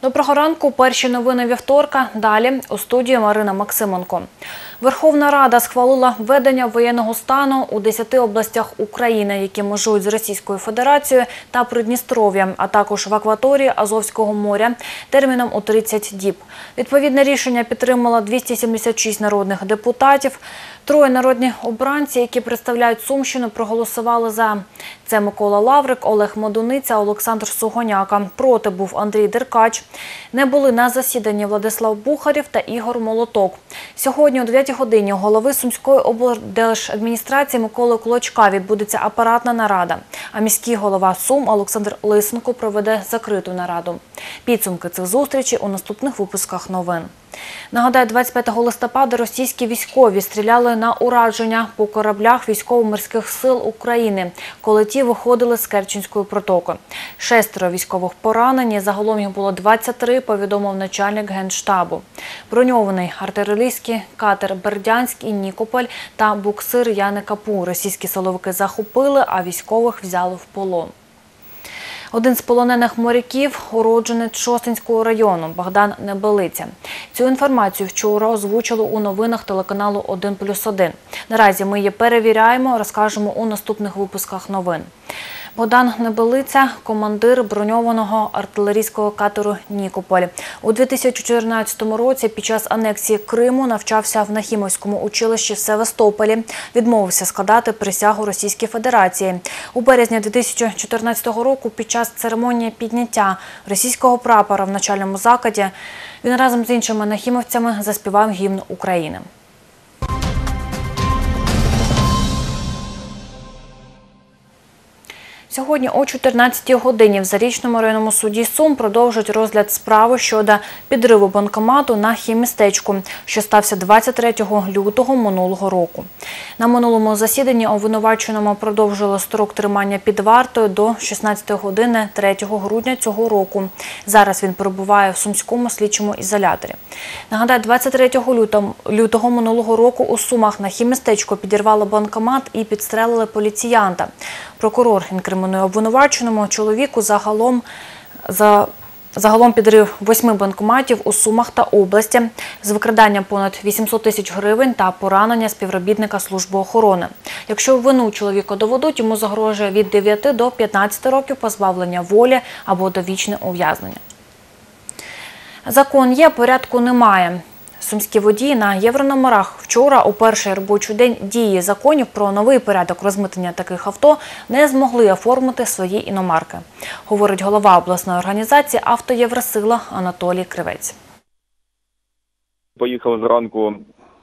Доброго ранку. Перші новини вівторка. Далі у студії Марина Максименко. Верховна Рада схвалила введення воєнного стану у 10 областях України, які межують з Російською Федерацією та Придністров'ям, а також в акваторії Азовського моря терміном у 30 діб. Відповідне рішення підтримало 276 народних депутатів. 3 народні обранці, які представляють Сумщину, проголосували за. Це Микола Лаврик, Олег Медуниця, Олександр Сугоняка. Проти був Андрій Деркач. Не були на засіданні Владислав Бухарєв та Ігор Молоток. Сьогодні о 9 годині у голови Сумської облдержадміністрації Миколи Клочка відбудеться апаратна нарада, а міський голова Сум Олександр Лисенко проведе закриту нараду. Підсумки цих зустрічей у наступних випусках новин. Нагадаю, 25 листопада російські військові стріляли на ураження по кораблях військово-морських сил України, коли ті виходили з Керченської протоки. 6 військових поранені, загалом їх було 23, повідомив начальник Генштабу. Броньований артилерійський катер «Бердянськ» і «Нікополь» та буксир Яни Капу російські силовики захопили, а військових взяли в полон. Один з полонених моряків – уродженець Шосткинського району Богдан Небелиця. Цю інформацію вчора озвучили у новинах телеканалу «1+1». Наразі ми її перевіряємо, розкажемо у наступних випусках новин. Богдан Небелиця – командир броньованого артилерійського катеру «Нікополь». У 2014 році під час анексії Криму навчався в Нахімовському училищі в Севастополі, відмовився складати присягу Російській Федерації. У березні 2014 року під час церемонії підняття російського прапора в навчальному закладі він разом з іншими нахімовцями заспівав гімн України. Сьогодні о 14-й годині в Зарічному районному суді Сум продовжують розгляд справи щодо підриву банкомату на хіммістечку, що стався 23 лютого минулого року. На минулому засіданні обвинуваченому продовжили строк тримання під вартою до 16 години 3 грудня цього року. Зараз він перебуває в Сумському слідчому ізоляторі. Нагадаю, 23 лютого минулого року у Сумах на хіммістечку підірвало банкомат і підстрелили поліціянта. Прокурор інкримінує обвинуваченому чоловіку загалом підрив 8 банкоматів у Сумах та області з викраданням понад 800 тисяч гривень та поранення співробітника служби охорони. Якщо вину чоловіка доведуть, йому загрожує від 9 до 15 років позбавлення волі або довічне ув'язнення. Закон є, порядку немає. Сумські водії на єврономерах вчора у перший робочий день дії законів про новий порядок розмитнення таких авто не змогли оформити свої іномарки, говорить голова обласної організації «Автоєвросила» Анатолій Кривець. Поїхали зранку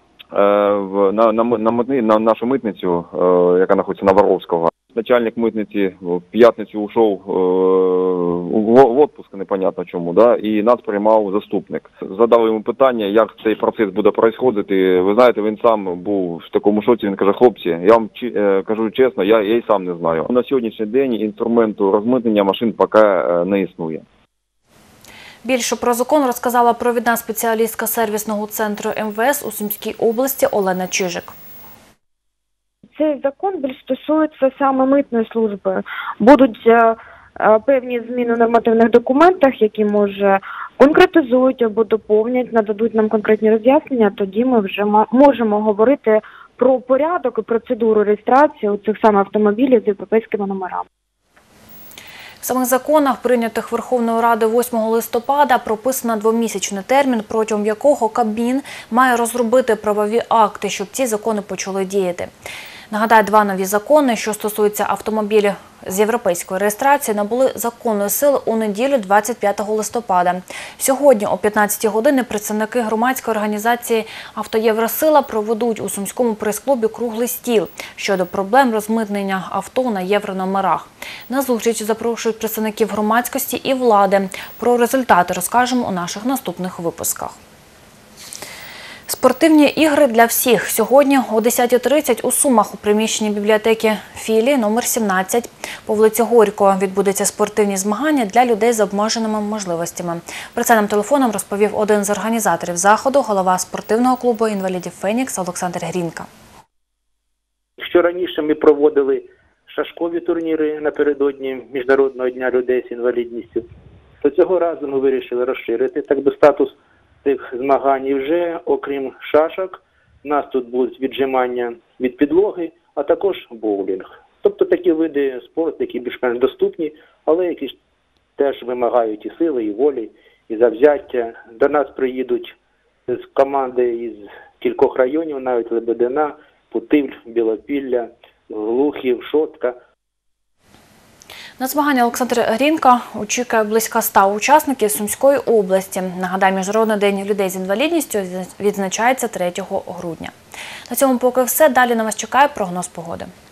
на нашу митницю, яка знаходиться на Воровського. Начальник митниці в п'ятницю ушов в відпуск, непонятно чому, да? І нас приймав заступник. Задав йому питання, як цей процес буде відбуватися. Ви знаєте, він сам був в такому шоці, він каже: хлопці, я вам кажу чесно, я й сам не знаю. На сьогоднішній день інструменту розмитнення машин поки не існує. Більше про закон розказала провідна спеціалістка сервісного центру МВС у Сумській області Олена Чижик. Цей закон більш стосується саме митної служби. Будуть певні зміни в нормативних документах, які, може, конкретизують або доповнять, нададуть нам конкретні роз'яснення, тоді ми вже можемо говорити про порядок і процедуру реєстрації цих саме автомобілів з європейськими номерами. В самих законах, прийнятих Верховною Радою 8 листопада, прописано 2-місячний термін, протягом якого Кабмін має розробити правові акти, щоб ці закони почали діяти. Нагадаю, 2 нові закони, що стосуються автомобілів з європейської реєстрації, набули законної сили у неділю 25 листопада. Сьогодні о 15 годині представники громадської організації «Автоєвросила» проведуть у Сумському прес-клубі круглий стіл щодо проблем розмитнення авто на єврономерах. На зустріч запрошують представників громадськості і влади. Про результати розкажемо у наших наступних випусках. Спортивні ігри для всіх. Сьогодні о 10:30 у Сумах у приміщенні бібліотеки філії номер 17 по вулиці Горького відбудуться спортивні змагання для людей з обмеженими можливостями. Про це нам телефоном розповів один з організаторів заходу, голова спортивного клубу інвалідів «Фенікс» Олександр Грінка. Якщо раніше ми проводили шашкові турніри напередодні Міжнародного дня людей з інвалідністю, то цього разу ми вирішили розширити так би статус цих змагань. І вже, окрім шашок, у нас тут будуть віджимання від підлоги, а також боулінг. Тобто такі види спорту, які більш-менш доступні, але які теж вимагають і сили, і волі, і завзяття. До нас приїдуть з команди із кількох районів, навіть Лебедина, Путивль, Білопілля, Глухів, Шостка. На змагання Олександр Грінка очікує близько 100 учасників Сумської області. Нагадаю, Міжнародний день людей з інвалідністю відзначається 3 грудня. На цьому поки все. Далі на вас чекає прогноз погоди.